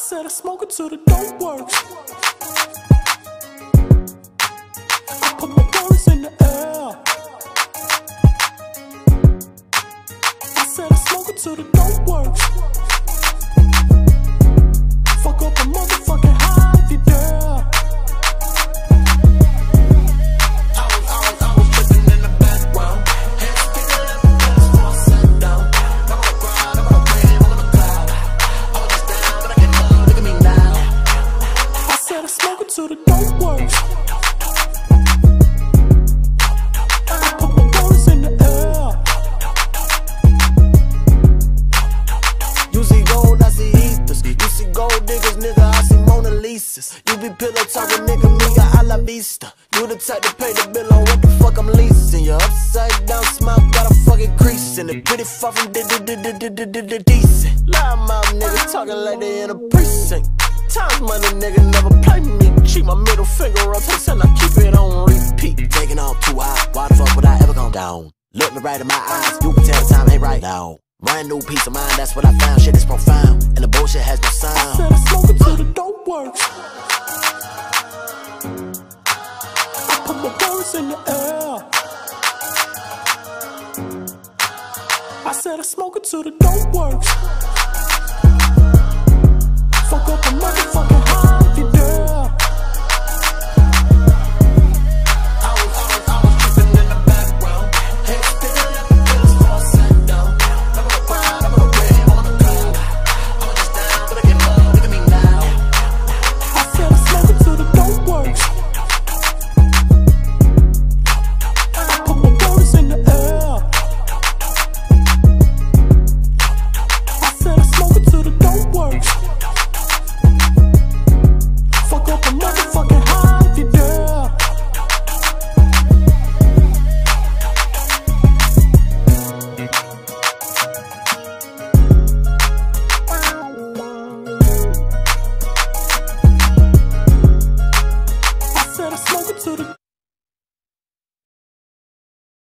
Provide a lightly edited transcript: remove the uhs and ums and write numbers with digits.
said I smoke it till the dope works. I put my words in the air. I said I smoke it till the dope works. Fuck up a motherfucking high if you dare. I was living in the background. Hands to the left, hands before I sat down. I'm on the grind, I'm on the wave, I'm on the cloud. I was just down, but I get up, look at me now. I said I smoke it till the dope works. I put my words in the air. You see gold, I see ethers. You see gold diggers, nigga, I see Mona Lisas. You be pillow talking, nigga, me a la vista. You the type to pay the bill on what the fuck I'm leasing. Your upside down smile got a fucking crease in it. Pretty far from decent. Lie mouth nigga talking like they in a precinct. Times money nigga never play me. Keep my middle finger up and I keep it on repeat. Taking off too high, why the fuck would I ever come down? Look me right in my eyes, you can tell the time ain't right now. Brand new peace of mind, that's what I found. Shit is profound, and the bullshit has no sound. I said I smoke it till the dope works. I put my words in the air. I said I smoke it till the dope works. Fuck up a motherfucking high.